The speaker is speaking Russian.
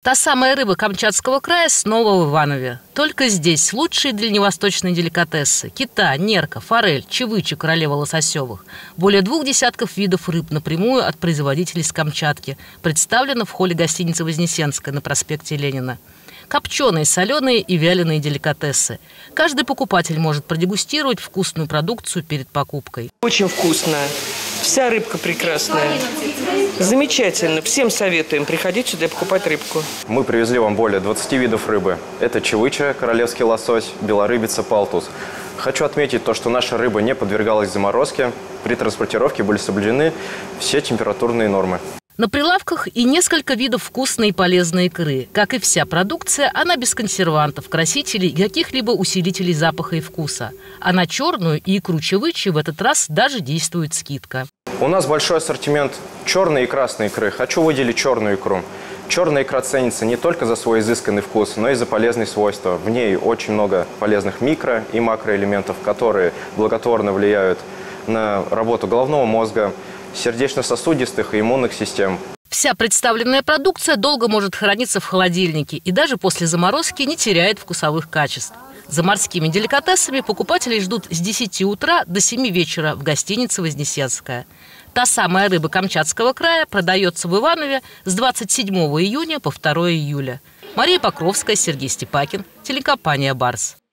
Та самая рыба Камчатского края снова в Иванове. Только здесь лучшие дальневосточные деликатесы: кита, нерка, форель, чевыча королева лососевых. Более 2 десятков видов рыб напрямую от производителей с Камчатки представлено в холле гостиницы «Вознесенская» на проспекте Ленина. Копченые, соленые и вяленые деликатесы. Каждый покупатель может продегустировать вкусную продукцию перед покупкой. Очень вкусно. Вся рыбка прекрасная. Замечательно. Всем советуем приходить сюда и покупать рыбку. Мы привезли вам более 20 видов рыбы. Это чевыча, королевский лосось, белорыбица, палтус. Хочу отметить то, что наша рыба не подвергалась заморозке. При транспортировке были соблюдены все температурные нормы. На прилавках и несколько видов вкусной и полезной икры. Как и вся продукция, она без консервантов, красителей и каких-либо усилителей запаха и вкуса. А на черную и икру чевычи в этот раз даже действует скидка. У нас большой ассортимент черной и красной икры. Хочу выделить черную икру. Черная икра ценится не только за свой изысканный вкус, но и за полезные свойства. В ней очень много полезных микро- и макроэлементов, которые благотворно влияют на работу головного мозга, сердечно-сосудистых и иммунных систем. Вся представленная продукция долго может храниться в холодильнике и даже после заморозки не теряет вкусовых качеств. За морскими деликатесами покупателей ждут с 10 утра до 7 вечера в гостинице «Вознесенская». Та самая рыба Камчатского края продается в Иванове с 27 июня по 2 июля. Мария Покровская, Сергей Степакин, телекомпания «Барс».